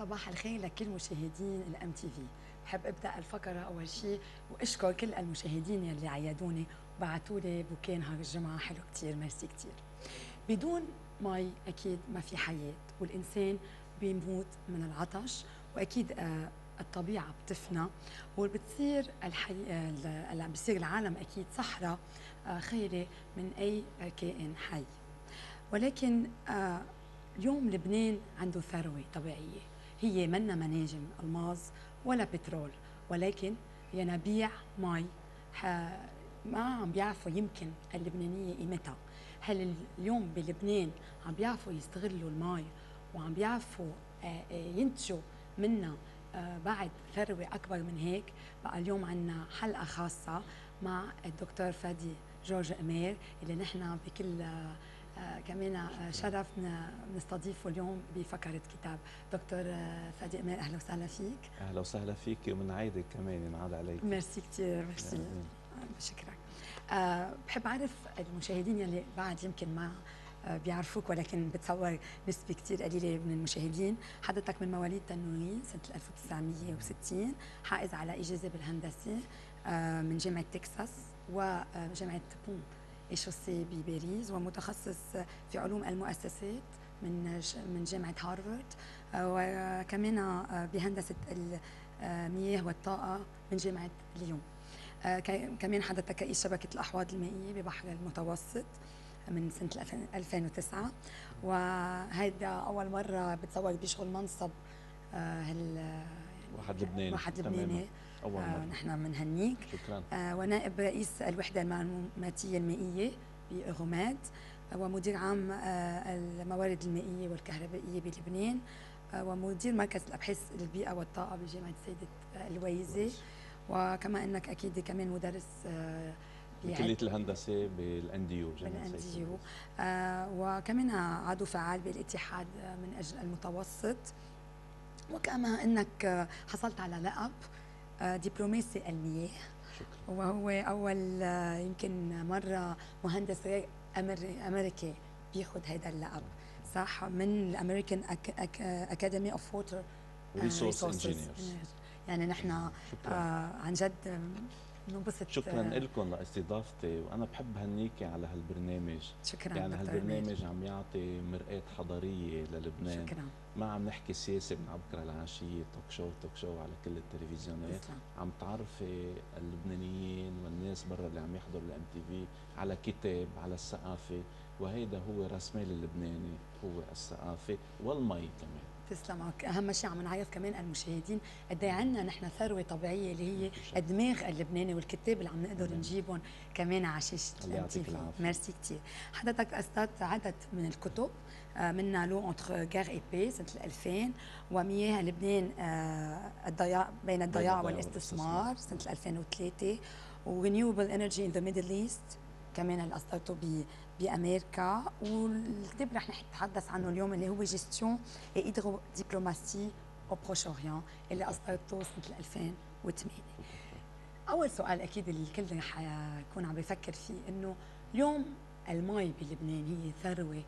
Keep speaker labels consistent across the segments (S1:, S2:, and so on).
S1: صباح الخير لكل مشاهدين الام تي في. بحب ابدا الفقره اول شيء واشكر كل المشاهدين يلي عيدوني وبعثوا لي بوكيه نهار الجمعه حلو كثير، ميرسي كثير. بدون مي اكيد ما في حياه، والانسان بيموت من العطش، واكيد الطبيعه بتفنى وبتصير بصير العالم اكيد صحراء خيري من اي كائن حي. ولكن اليوم لبنان عنده ثروة طبيعية، هي منا مناجم ألماظ ولا بترول، ولكن ينابيع مي ما عم بيعرفوا يمكن اللبنانية قيمتها. هل اليوم بلبنان عم بيعرفوا يستغلوا المي وعم بيعرفوا ينتجوا منا بعد ثروة أكبر من هيك؟ بقى اليوم عنا حلقة خاصة مع الدكتور فادي جورج أمير اللي نحن بكل كمان شرف نستضيفه اليوم بفقرة كتاب. دكتور فادي أمير، أهلا وسهلا فيك.
S2: أهلا وسهلا فيك ومنعيدك كمان ينعاد عليك.
S1: ميرسي كثير، ميرسي. بشكرك. بحب أعرف المشاهدين يلي بعد يمكن ما بيعرفوك، ولكن بتصور نسبة كثير قليلة من المشاهدين. حضرتك من مواليد تنورين سنة 1960، حائز على إجازة بالهندسة من جامعة تكساس وجامعة بون شوسي بباريس، ومتخصص في علوم المؤسسات من جامعة هارفارد، وكمان بهندسة المياه والطاقة من جامعة ليون. كمان حضرتك رئيس شبكة الأحواض المائية ببحر المتوسط من سنة 2009، وهيدا أول مرة بتصور بيشغل منصب واحد لبناني.
S2: أول مرة.
S1: نحن بنهنيك.
S2: شكرا.
S1: ونائب رئيس الوحدة المعلوماتية المائية بإغوماد، ومدير عام الموارد المائية والكهربائية بلبنان، ومدير مركز الأبحاث البيئة والطاقة بجامعة سيدة الويزة، وكما أنك أكيد كمان مدرس
S2: بكلية الهندسة بالان دي يو.
S1: وكمان عضو فعال بالاتحاد من أجل المتوسط، وكما أنك حصلت على لقب دبلوماسي المياه.
S2: شكرا.
S1: وهو أول يمكن مرة مهندس أمريكي بياخذ هذا اللقب، صح؟ من الأمريكان أكاديمي أوف ووتر
S2: ريسورس.
S1: يعني نحن عن جد ننبسط.
S2: شكرا لكم لاستضافتي، وانا بحب هنيكي على هالبرنامج.
S1: شكرا.
S2: يعني هالبرنامج عم يعطي مرآة حضارية للبنان.
S1: شكرا.
S2: ما عم نحكي سياسة من عبكرة العشية، توك شو على كل التلفزيونات. عم تعرفي اللبنانيين والناس برا اللي عم يحضروا الام تي في على كتاب، على الثقافة، وهيدا هو راس مال اللبناني، هو الثقافة والمي كمان.
S1: تسلمك. اهم شيء عم نعرف كمان المشاهدين قد ايه عندنا نحن ثروه طبيعيه اللي هي الدماغ اللبناني والكتاب اللي عم نقدر نجيبهم كمان على شاشه الام تي في. ميرسي كثير. حضرتك اصدرت عدد من الكتب، منها لو اونتر غير اي بي سنه 2000، ومياه لبنان بين الضياع والاستثمار سنه 2003، ورينيوبل انرجي ان ذا ميدل ايست كمان اللي اصدرته بامريكا. والكتاب رح نتحدث عنه اليوم اللي هو جيستيون اي هيدرو دبلوماسي او بروش اوريان اللي اصدرته سنه 2008. اول سؤال اكيد اللي الكل رح يكون عم بيفكر فيه انه اليوم المي بلبنان هي ثروه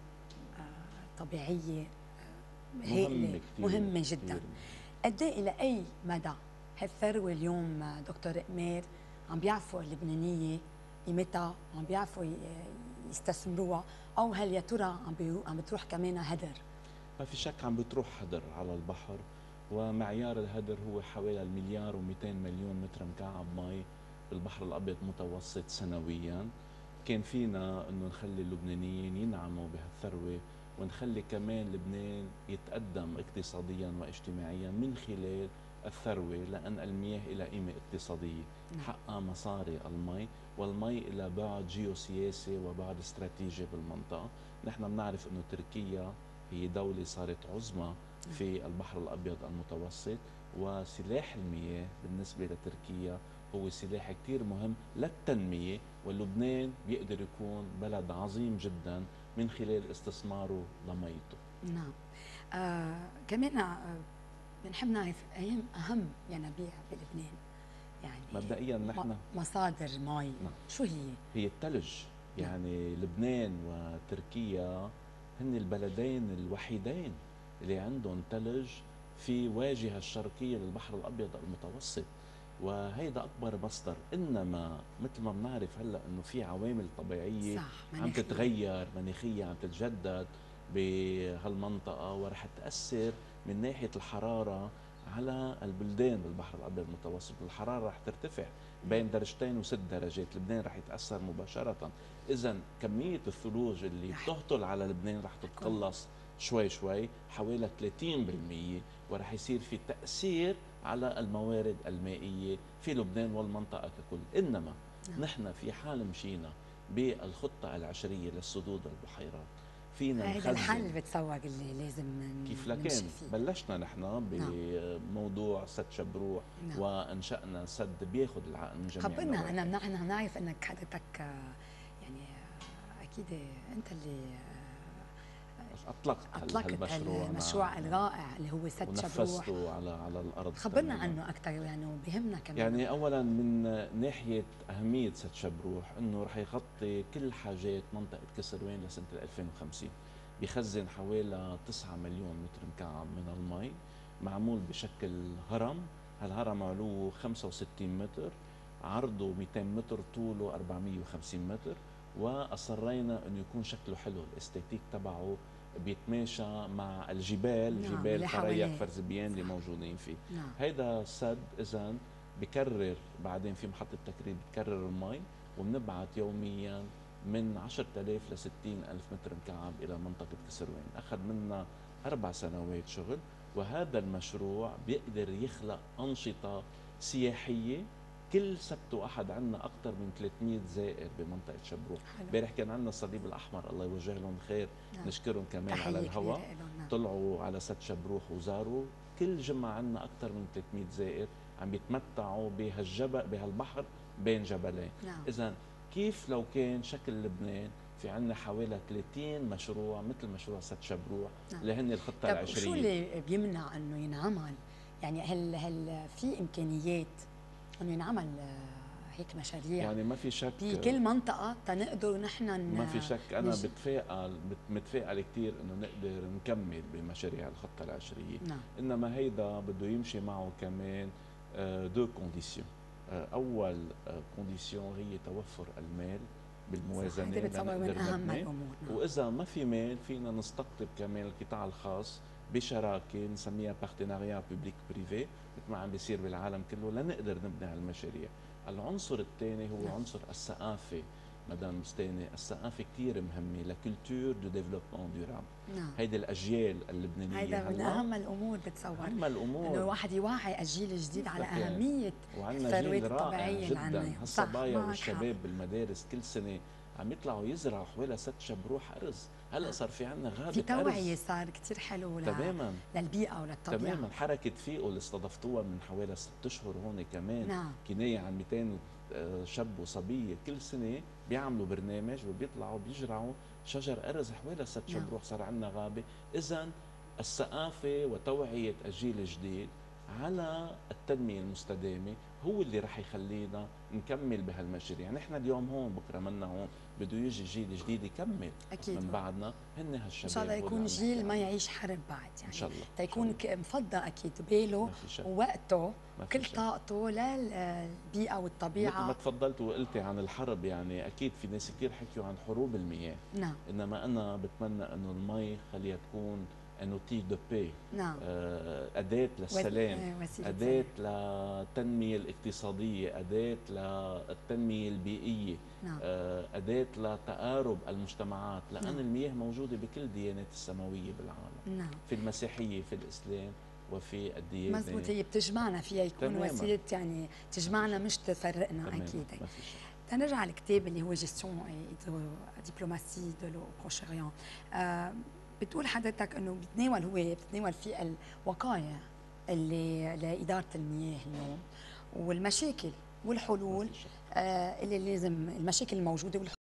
S1: طبيعيه هائله مهمه جدا. قد ايه الى اي مدى هالثروه اليوم دكتور امير عم بيعرفوا اللبنانيه قيمتها وعم بيعرفوا يستثمروها، او هل يا ترى عم بتروح كمان هدر؟
S2: ما في شك عم بتروح هدر على البحر، ومعيار الهدر هو حوالي 1,200,000,000 متر مكعب مي بالبحر الابيض المتوسط سنويا. كان فينا انه نخلي اللبنانيين ينعموا بهالثروه، ونخلي كمان لبنان يتقدم اقتصاديا واجتماعيا من خلال الثروه، لان المياه لها قيمه اقتصاديه، حقها مصاري المي، والمي إلى بعد جيوسياسي وبعد استراتيجي بالمنطقة. نحن بنعرف أنه تركيا هي دولة صارت عظمى في البحر الأبيض المتوسط، وسلاح المياه بالنسبة لتركيا هو سلاح كتير مهم للتنمية، ولبنان بيقدر يكون بلد عظيم جدا من خلال استثماره لميته.
S1: نعم. كمان بنحب نعرف أهم ينابيع بلبنان، يعني
S2: مبدئيا نحن
S1: مصادر مي.
S2: نعم.
S1: شو هي؟
S2: هي الثلج. يعني لبنان وتركيا هن البلدين الوحيدين اللي عندهم ثلج في واجهة الشرقية للبحر الأبيض المتوسط، وهيدا أكبر مصدر. إنما مثل ما بنعرف هلأ إنه في عوامل طبيعية
S1: صح،
S2: عم
S1: مناخية.
S2: تتغير، مناخية عم تتجدد بهالمنطقة، ورح تأثر من ناحية الحرارة على البلدان بالبحر الأبيض المتوسط. الحرارة رح ترتفع بين درجتين وست درجات، لبنان رح يتأثر مباشرة. إذا كمية الثلوج اللي بتهطل على لبنان رح تتقلص شوي شوي حوالي 30%، ورح يصير في تأثير على الموارد المائية في لبنان والمنطقة ككل. إنما نحن في حال مشينا بالخطة العشرية للسدود والبحيرات فينا
S1: هذا الحل
S2: نخزن.
S1: بتصور اللي لازم
S2: كيف
S1: نمشي
S2: لكان
S1: فيه.
S2: بلشنا نحن بموضوع سد شبروح، وانشأنا سد بياخذ العقل من جميع
S1: خبرنا.
S2: النواحي.
S1: نحن بنعرف انك حضرتك يعني اكيد انت اللي
S2: اطلقت
S1: المشروع الرائع اللي هو سد شبروح،
S2: ونفذته على الارض.
S1: خبرنا عنه اكثر يعني، وبهمنا كمان.
S2: يعني اولا من ناحيه اهميه سد شبروح انه رح يغطي كل حاجات منطقه كسروان لسنه 2050. بيخزن حوالي 9 مليون متر مكعب من المي، معمول بشكل هرم. هالهرم علوه 65 متر، عرضه 200 متر، طوله 450 متر. واصرينا انه يكون شكله حلو، الاستاتيك تبعه بيتماشى مع الجبال، جبال فريق فرزبيان اللي موجودين فيه. هيدا السد اذا بكرر بعدين في محطه تكرير بتكرر المي، وبنبعث يوميا من 10,000 ل 60,000 متر مكعب الى منطقه كسروان. اخذ منا 4 سنوات شغل، وهذا المشروع بيقدر يخلق انشطه سياحيه. كل سبت واحد عندنا اكثر من 300 زائر بمنطقه شبروح. امبارح كان عندنا الصليب الاحمر، الله يوجه لهم خير، نشكرهم كمان على الهواء. طلعوا على سد شبروح وزاروا. كل جمعه عندنا اكثر من 300 زائر عم يتمتعوا بهالجبل، بهالبحر بين جبلين. اذا كيف لو كان شكل لبنان في عندنا حوالي 30 مشروع مثل مشروع سد شبروح اللي هن الخطه العشريه.
S1: شو اللي بيمنع انه ينعمل؟ يعني هل في امكانيات انه ينعمل هيك مشاريع؟
S2: يعني ما في شك
S1: بكل منطقه تنقدر نحن
S2: ما في شك. انا متفائل كثير انه نقدر نكمل بمشاريع الخطه العشريه. انما هيدا بده يمشي معه كمان دو كونديسيون. اول كونديسيون هي توفر المال بالموازنه،
S1: هذا بتصور من اهم الامور.
S2: واذا ما في مال فينا نستقطب كمان القطاع الخاص بشراكه نسميها بارتناريا بوبليك بريفي مثل ما عم بيصير بالعالم كله لنقدر نبني هالمشاريع. العنصر الثاني هو عنصر الثقافه. مدام مستاني، الثقافه كثير مهمه لكولتور دو ديفلوبمون دوراب. هيدي الاجيال اللبنانيه
S1: هيدا من اهم الامور بتصور.
S2: اهم الامور
S1: انه الواحد يوعي الجيل الجديد على اهميه الثروات الطبيعيه اللي عندنا.
S2: هالصبايا والشباب بالمدارس كل سنه عم يطلعوا يزرعوا حوالي سد شبروح ارز. هلا صار في عندنا غابه
S1: في توعيه صار كثير حلو
S2: تماما
S1: للبيئه وللطبيعه.
S2: تماما. حركه فيقو اللي استضفتوها من حوالي 6 اشهر هون كمان كنايه عن 200 شاب وصبيه كل سنه بيعملوا برنامج وبيطلعوا بيزرعوا شجر ارز حوالي سد شبروح. صار عندنا غابه. اذا الثقافه وتوعيه الجيل الجديد على التنميه المستدامه هو اللي رح يخلينا نكمل بهالمشاريع. نحن اليوم هون بكره منا هون، بده يجي جيل جديد يكمل أكيد من بعدنا. هن هالشباب
S1: ان شاء الله يكون جيل ما يعيش حرب بعد، يعني
S2: ان شاء الله
S1: تيكون مفضى اكيد باله ووقته كل طاقته للبيئه والطبيعه.
S2: مثل ما تفضلت وقلتي عن الحرب، يعني اكيد في ناس كثير حكيوا عن حروب المياه. انما انا بتمنى انه المي خليها تكون ان اوتي دو بي، اداه للسلام، اداه للتنميه الاقتصاديه، اداه للتنميه البيئيه، اداه لتقارب المجتمعات، لان المياه موجوده بكل الديانات السماويه بالعالم. في المسيحيه، في الاسلام، وفي الديانه.
S1: مزبوط، هي بتجمعنا، فيها يكون وسيله يعني تجمعنا مش تفرقنا. اكيد. تنرجع على الكتاب اللي هو جيستيون دبلوماسي دو لو بروش اوريون. بتقول حضرتك انه بتتناول فيه الوقايه اللي لاداره المياه اليوم، والمشاكل والحلول اللي لازم، المشاكل الموجوده